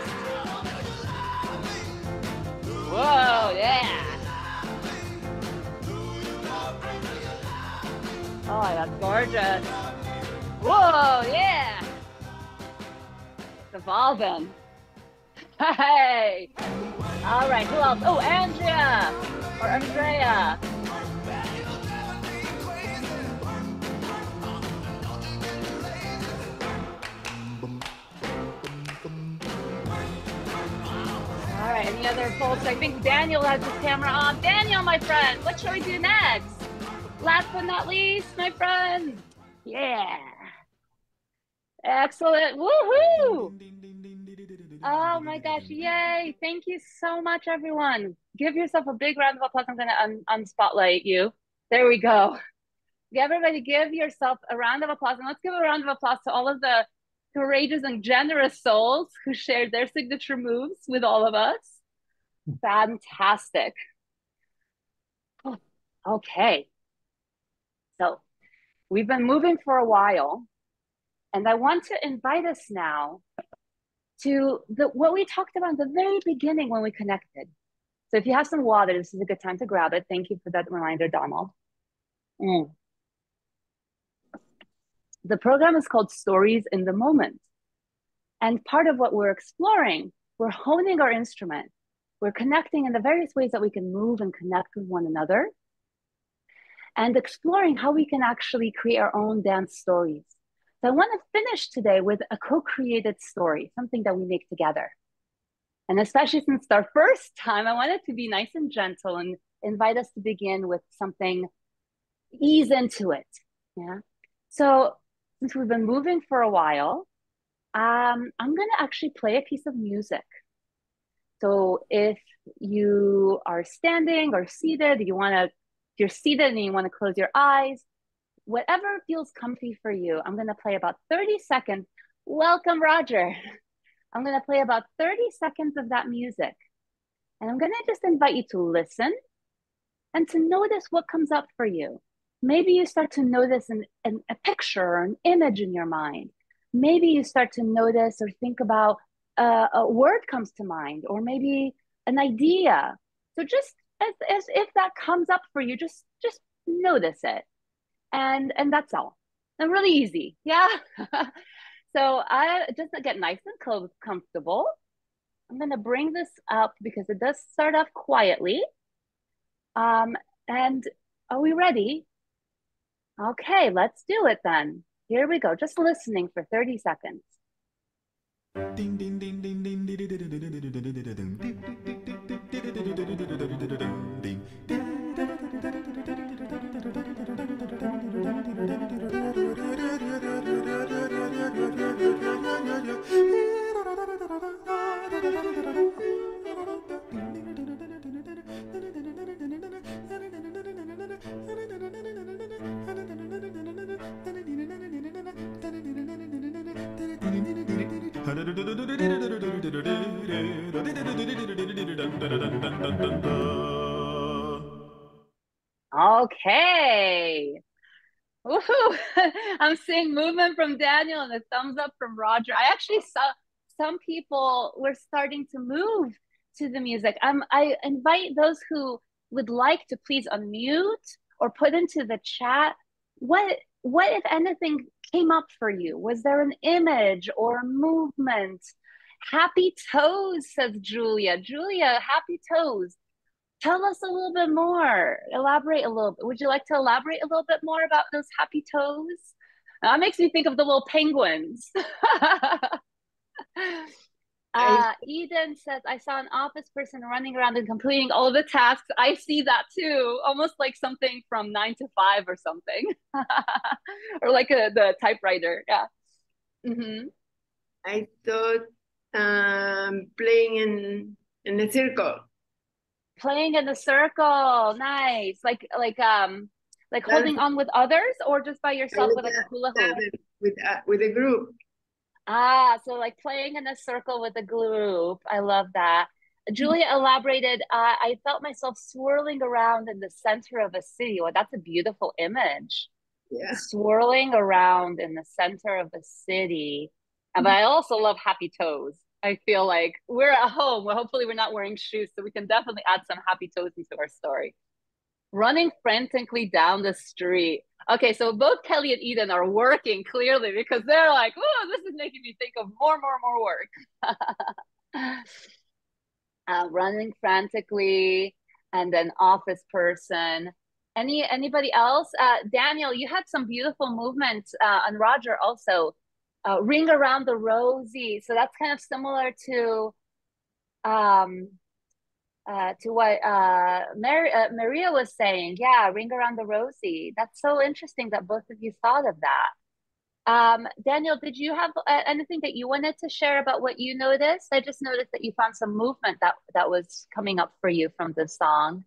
Whoa, yeah. Oh, that's gorgeous. Whoa, yeah. It's evolving. Hey. All right, who else? Oh, Andrea or Andrea. All right, any other folks? I think Daniel has his camera on. Daniel, my friend, what shall we do next? Last but not least, my friend. Yeah. Excellent. Woohoo! Oh my gosh, yay. Thank you so much, everyone. Give yourself a big round of applause. I'm gonna un unspotlight you. There we go. Everybody give yourself a round of applause. And let's give a round of applause to all of the courageous and generous souls who shared their signature moves with all of us. Fantastic. Oh, okay. So we've been moving for a while, and I want to invite us now to the, what we talked about in the very beginning when we connected. So if you have some water, this is a good time to grab it. Thank you for that reminder, Donald. Mm. The program is called Stories in the Moment. And part of what we're exploring, we're honing our instrument. We're connecting in the various ways that we can move and connect with one another. and exploring how we can actually create our own dance stories. So I want to finish today with a co-created story, something that we make together. And especially since it's our first time, I want it to be nice and gentle and invite us to begin with something, ease into it. Yeah. So since we've been moving for a while, um, I'm going to actually play a piece of music. So if you are standing or seated, you want to, if you're seated and you want to close your eyes, whatever feels comfy for you, I'm going to play about thirty seconds. Welcome, Roger. I'm going to play about thirty seconds of that music. And I'm going to just invite you to listen and to notice what comes up for you. Maybe you start to notice an, an, a picture or an image in your mind. Maybe you start to notice or think about uh, a word comes to mind, or maybe an idea. So just as, as if that comes up for you, just, just notice it. And, and that's all. And really easy. Yeah. So I just to get nice and comfortable, I'm going to bring this up because it does start off quietly. Um, and are we ready? Okay, let's do it then. Here we go. Just listening for thirty seconds. Ding, ding, ding, ding, ding, ding, ding, ding, Okay. Woohoo! I'm seeing movement from Daniel and a thumbs up from Roger. I actually saw some people were starting to move to the music. Um, I invite those who would like to please unmute or put into the chat what what if anything came up for you. Was there an image or a movement? Happy toes, says Julia. Julia, happy toes. Tell us a little bit more. Elaborate a little bit. Would you like to elaborate a little bit more about those happy toes? That makes me think of the little penguins. uh, Eden says, I saw an office person running around and completing all of the tasks. I see that too. Almost like something from nine to five or something. Or like a, the typewriter. Yeah. Mm-hmm. I thought um, playing in, in a circle. Playing in a circle, nice. Like like um like That's, holding on with others, or just by yourself with like a hula hoop? With uh, with a group. Ah, so like playing in a circle with a group. I love that. Julia elaborated. Uh, I felt myself swirling around in the center of a city. Well, that's a beautiful image. Yeah. Swirling around in the center of a city. But I also love happy toes. I feel like we're at home. Well, hopefully we're not wearing shoes, so we can definitely add some happy toes into our story. Running frantically down the street. Okay, so both Kelly and Eden are working clearly because they're like, oh, this is making me think of more, more, more work. uh, running frantically, and then office person. Any anybody else? Uh, Daniel, you had some beautiful movements, uh, and Roger also. Uh, ring around the rosy. So that's kind of similar to um, uh, to what uh, Mar uh, Maria was saying. Yeah, ring around the rosy. That's so interesting that both of you thought of that. Um, Daniel, did you have uh, anything that you wanted to share about what you noticed? I just noticed that you found some movement that, that was coming up for you from the song.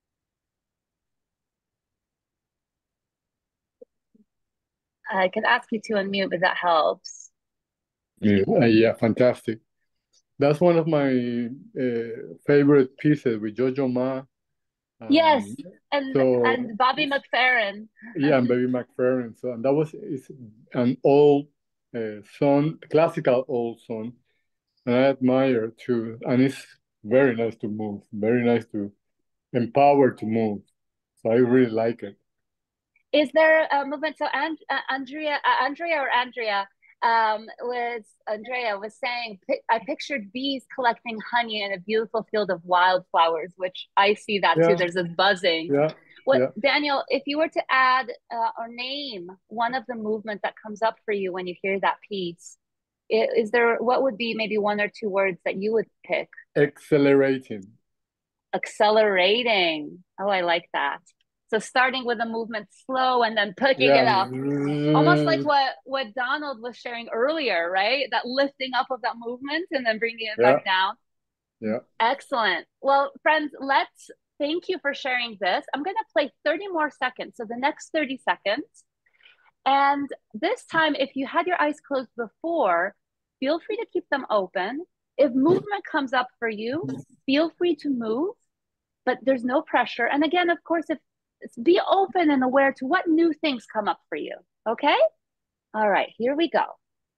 I can ask you to unmute, but that helps. Yeah, yeah, fantastic. That's one of my uh, favorite pieces with Jojo Ma. Um, yes, and so and Bobby McFerrin. Yeah, and Bobby McFerrin. So and that was it's an old uh, song, classical old song, and I admire too. And it's very nice to move, very nice to empower to move. So I really like it. Is there a movement? So and, uh, Andrea, uh, Andrea or Andrea um, was Andrea was saying, I pictured bees collecting honey in a beautiful field of wildflowers, which I see that yeah. too. There's this buzzing. Yeah. What, Yeah. Daniel, if you were to add uh, or name one of the movements that comes up for you when you hear that piece, i- is there, what would be maybe one or two words that you would pick? Accelerating. Accelerating. Oh, I like that. So starting with a movement slow and then picking Yeah. it up. Almost like what, what Donald was sharing earlier, right? That lifting up of that movement and then bringing it Yeah. back down. Yeah. Excellent. Well, friends, let's thank you for sharing this. I'm going to play thirty more seconds. So the next thirty seconds. And this time, if you had your eyes closed before, feel free to keep them open. If movement comes up for you, feel free to move, but there's no pressure. And again, of course, if be open and aware to what new things come up for you. Okay? All right, here we go.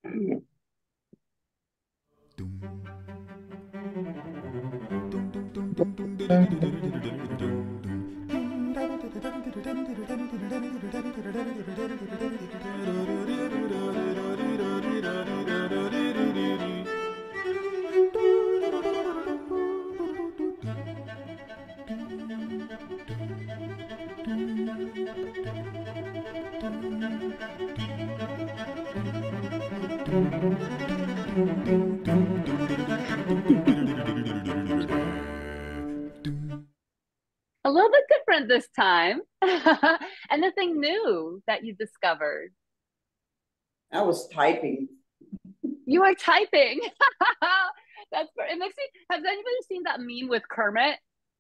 A little bit different this time. Anything new that you discovered? I was typing. You are typing. That's it makes me. Has anybody seen that meme with Kermit?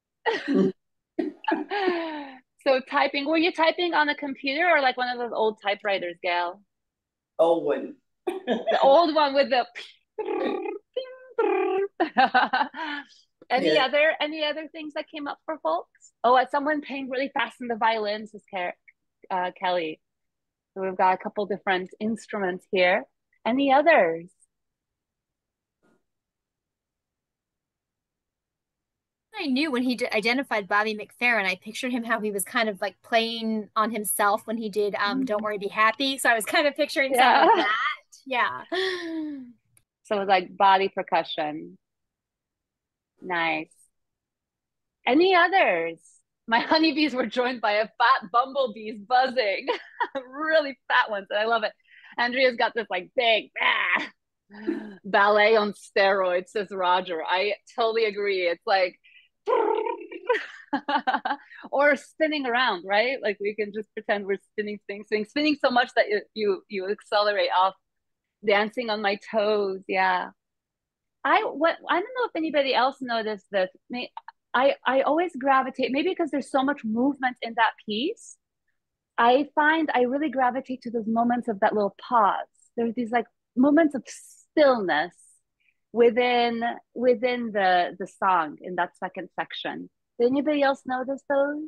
So typing. Were you typing on a computer or like one of those old typewriters, Gail? Old one. The old one with the. Any Yeah. other any other things that came up for folks? Oh, uh, someone playing really fast in the violins is uh, Kelly. So we've got a couple different instruments here. Any others? I knew when he d- identified Bobby McFerrin, I pictured him how he was kind of like playing on himself when he did um, Don't Worry, Be Happy. So I was kind of picturing Yeah. some of that. Yeah. So it was like body percussion. Nice. Any others? My honeybees were joined by a fat bumblebees buzzing. Really fat ones, and I love it. Andrea's got this like big ah, ballet on steroids, says Roger. I totally agree. It's like or spinning around, right? Like we can just pretend we're spinning, spinning, spinning, spinning so much that you you, you accelerate off. Dancing on my toes, yeah. I what I don't know if anybody else noticed this. I I always gravitate, maybe because there's so much movement in that piece. I find I really gravitate to those moments of that little pause. There's these like moments of stillness within within the the song in that second section. Did anybody else notice those?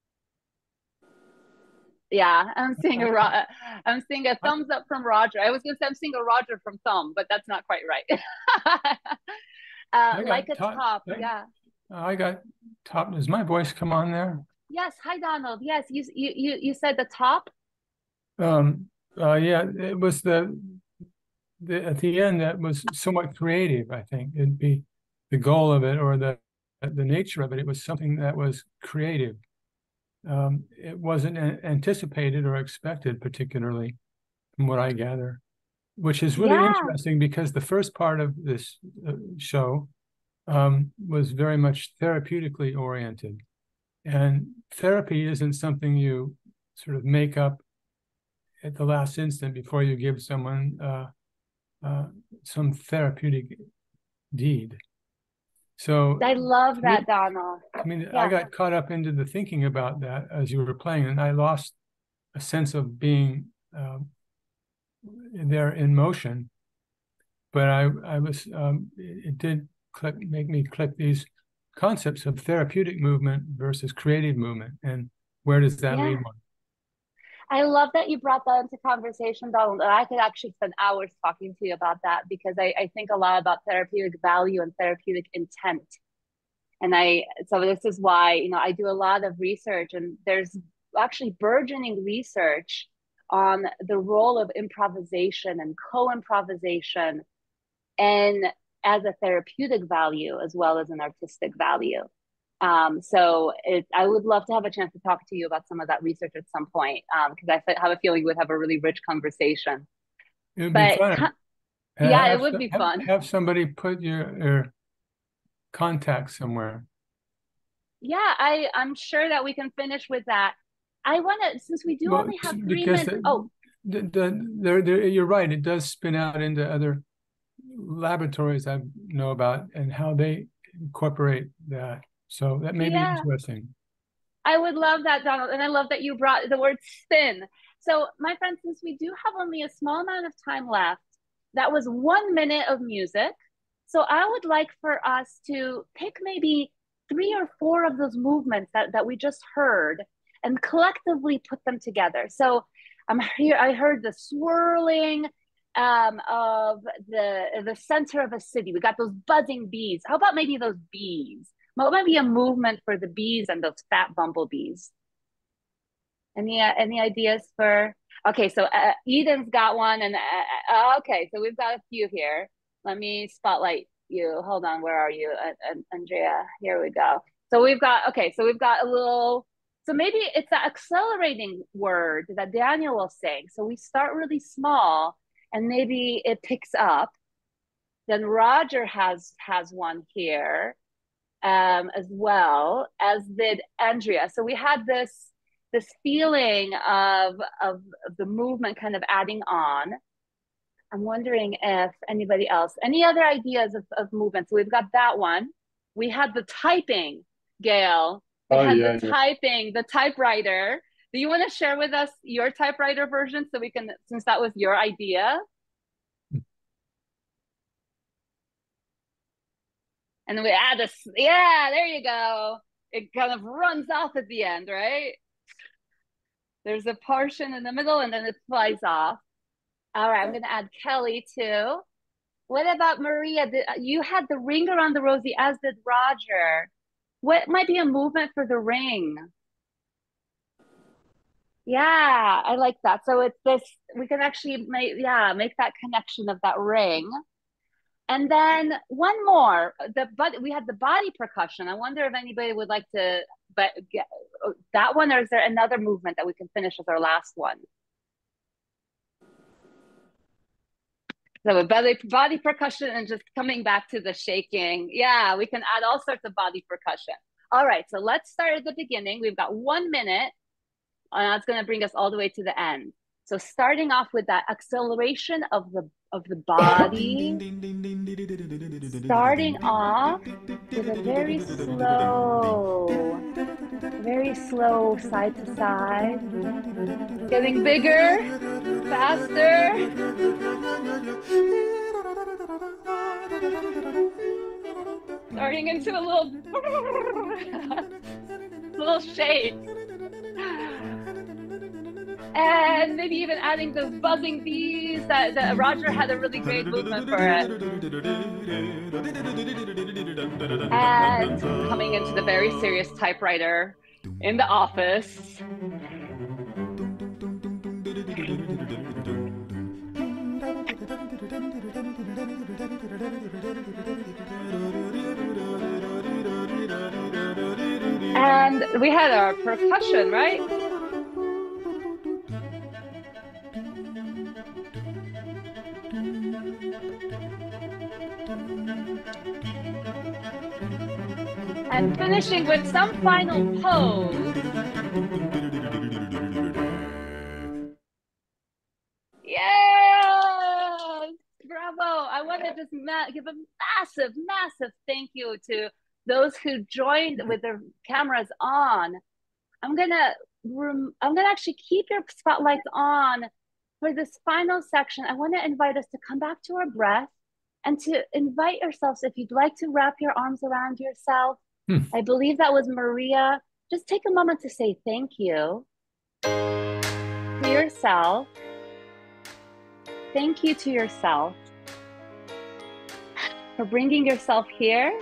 Yeah, I'm seeing a ro- I'm seeing a thumbs up from Roger. I was gonna say I'm seeing a Roger from thumb, but that's not quite right. uh, like a top, top I, yeah. I got top. Does my voice come on there? Yes. Hi, Donald. Yes, you you you you said the top. Um. Uh. Yeah. It was the the at the end that was somewhat creative. I think it'd be the goal of it or the the nature of it. It was something that was creative. Um, it wasn't anticipated or expected, particularly from what I gather, which is really Yeah. interesting because the first part of this uh, show um, was very much therapeutically oriented. And therapy isn't something you sort of make up at the last instant before you give someone uh, uh, some therapeutic deed. So I love that, me, Donald. I mean, Yeah. I got caught up into the thinking about that as you were playing, and I lost a sense of being uh, there in motion. But I, I was, um, it, it did click, make me click these concepts of therapeutic movement versus creative movement, and where does that Yeah. lead one? I love that you brought that into conversation, Donald. And I could actually spend hours talking to you about that because I, I think a lot about therapeutic value and therapeutic intent. And I, so this is why, you know, I do a lot of research, and there's actually burgeoning research on the role of improvisation and co-improvisation and as a therapeutic value as well as an artistic value. Um, so it, I would love to have a chance to talk to you about some of that research at some point, because um, I have a feeling we'd have a really rich conversation. It would but be fun. Yeah, have, it would be have, fun. Have somebody put your, your contact somewhere. Yeah, I, I'm sure that we can finish with that. I want to, since we do well, only have three minutes. The, oh, the, the, the, the, you're right. It does spin out into other laboratories I know about and how they incorporate that. So that may yeah. be interesting. I would love that, Donald. And I love that you brought the word spin. So my friends, since we do have only a small amount of time left, that was one minute of music. So I would like for us to pick maybe three or four of those movements that, that we just heard and collectively put them together. So I'm here, I heard the swirling um, of the, the center of a city. We got those buzzing bees. How about maybe those bees? What might be a movement for the bees and those fat bumblebees? Any, uh, any ideas for, okay, so uh, Eden's got one and uh, okay, so we've got a few here. Let me spotlight you. Hold on, where are you, uh, Andrea? Here we go. So we've got, okay, so we've got a little, so maybe it's that accelerating word that Daniel will say. So we start really small and maybe it picks up. Then Roger has, has one here um, as well, as did Andrea. So we had this, this feeling of, of, of the movement kind of adding on. I'm wondering if anybody else, any other ideas of, of movement? So we've got that one. We had the typing, Gail. We oh, had yeah, the yeah. typing, the typewriter. Do you want to share with us your typewriter version so we can, since that was your idea? And we add this, yeah, there you go. It kind of runs off at the end, right? There's a portion in the middle and then it flies off. All right, I'm gonna add Kelly too. What about Maria? You had the ring around the rosy, as did Roger. What might be a movement for the ring? Yeah, I like that. So it's this, we can actually make, yeah, make that connection of that ring. And then one more, the but we had the body percussion. I wonder if anybody would like to, but get that one, or is there another movement that we can finish as our last one? So body, body percussion and just coming back to the shaking. Yeah, we can add all sorts of body percussion. All right, so let's start at the beginning. We've got one minute, and that's gonna bring us all the way to the end. So starting off with that acceleration of the of the body, starting off with a very slow, very slow side to side, getting bigger, faster. Starting into a little, little shake. And maybe even adding those buzzing bees that, that Roger had a really great movement for it. And coming into the very serious typewriter in the office. And we had our percussion, right? And finishing with some final pose. Yes! Bravo! I want to just give a massive, massive thank you to those who joined with their cameras on. I'm gonna, I'm gonna actually keep your spotlights on for this final section. I want to invite us to come back to our breath and to invite yourselves, if you'd like to wrap your arms around yourself. Hmm. I believe that was Maria. Just take a moment to say thank you to yourself. Thank you to yourself for bringing yourself here.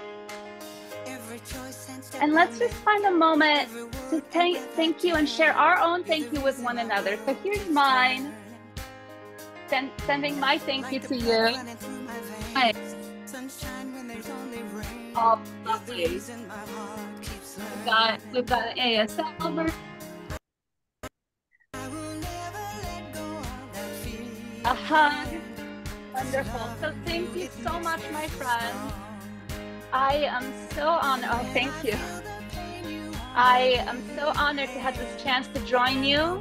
And let's just find a moment to thank, thank you and share our own thank you with one another. So here's mine. Send, sending my thank you to you. Hi. Oh, lovely. We've got, we've got an A S L version. A hug. Wonderful. So thank you so much, my friend. I am so honored. Oh, thank you. I am so honored to have this chance to join you.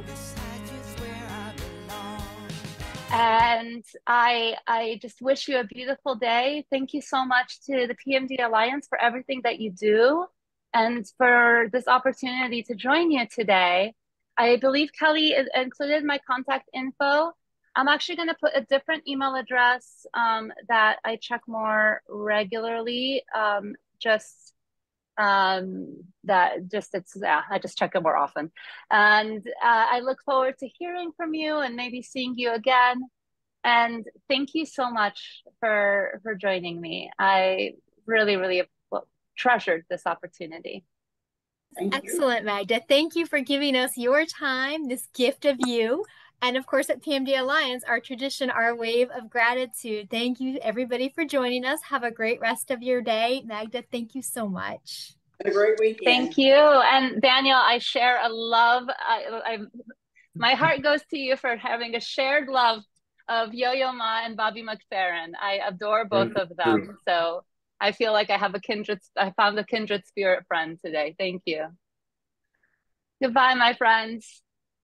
And I, I just wish you a beautiful day. Thank you so much to the P M D Alliance for everything that you do and for this opportunity to join you today. I believe Kelly included my contact info. I'm actually going to put a different email address um, that I check more regularly. Um, just um, that just it's yeah, I just check it more often, and uh, I look forward to hearing from you and maybe seeing you again. And thank you so much for for joining me. I really, really treasured this opportunity. Thank Excellent, you. Magda. Thank you for giving us your time, this gift of you. And of course, at P M D Alliance, our tradition, our wave of gratitude. Thank you, everybody, for joining us. Have a great rest of your day. Magda, thank you so much. Have a great weekend. Thank you. And Daniel, I share a love. I, I, my heart goes to you for having a shared love of Yo-Yo Ma and Bobby McFerrin. I adore both Thank of them. you. So I feel like I have a kindred, I found a kindred spirit friend today. Thank you. Goodbye, my friends.